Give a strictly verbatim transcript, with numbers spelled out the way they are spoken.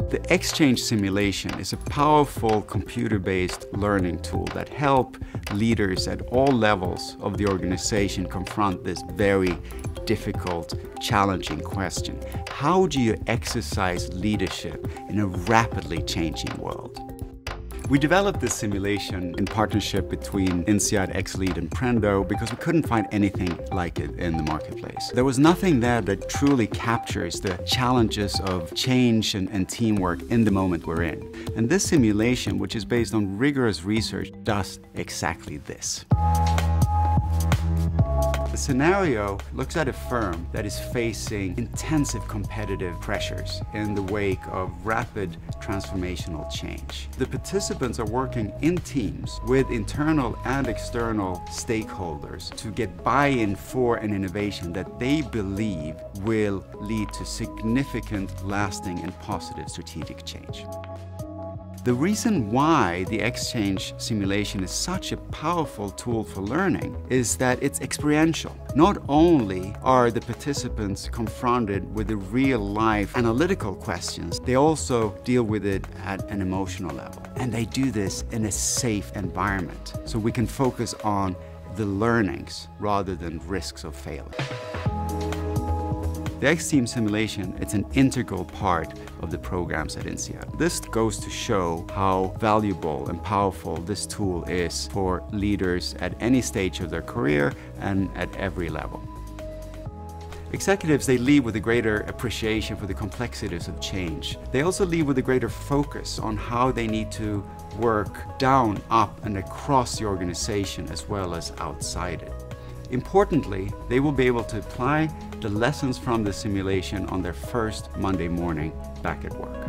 The xCHANGE simulation is a powerful computer-based learning tool that helps leaders at all levels of the organization confront this very difficult, challenging question. How do you exercise leadership in a rapidly changing world? We developed this simulation in partnership between INSEAD, xLead, and Prendo because we couldn't find anything like it in the marketplace. There was nothing there that truly captures the challenges of change and, and teamwork in the moment we're in. And this simulation, which is based on rigorous research, does exactly this. The scenario looks at a firm that is facing intensive competitive pressures in the wake of rapid transformational change. The participants are working in teams with internal and external stakeholders to get buy-in for an innovation that they believe will lead to significant, lasting, and positive strategic change. The reason why the xCHANGE simulation is such a powerful tool for learning is that it's experiential. Not only are the participants confronted with the real-life analytical questions, they also deal with it at an emotional level. And they do this in a safe environment, so we can focus on the learnings rather than risks of failing. The X-Team simulation, it's an integral part of the programs at INSEAD. This goes to show how valuable and powerful this tool is for leaders at any stage of their career and at every level. Executives, they lead with a greater appreciation for the complexities of change. They also lead with a greater focus on how they need to work down, up, and across the organization as well as outside it. Importantly, they will be able to apply the lessons from the simulation on their first Monday morning back at work.